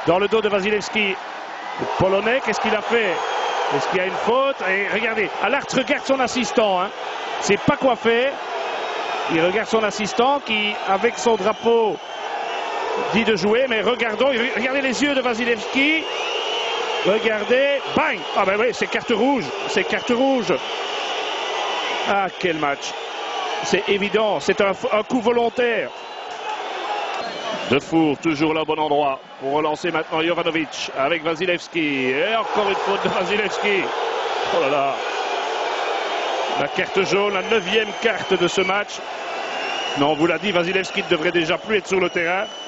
dans le dos de Wasilewski. Le Polonais, qu'est-ce qu'il a fait? Est-ce qu'il y a une faute? Et regardez, Allard regarde son assistant. C'est pas quoi faire. Il regarde son assistant qui, avec son drapeau, dit de jouer. Mais regardez les yeux de Wasilewski. Regardez, bang! Ah ben oui, c'est carte rouge. C'est carte rouge. Ah, quel match. C'est évident, c'est un coup volontaire. Defour, toujours là au bon endroit. Pour relancer maintenant Jovanovic avec Wasilewski. Et encore une faute de Wasilewski. Oh là là. La carte jaune, la 9e carte de ce match. Non, on vous l'a dit, Wasilewski ne devrait déjà plus être sur le terrain.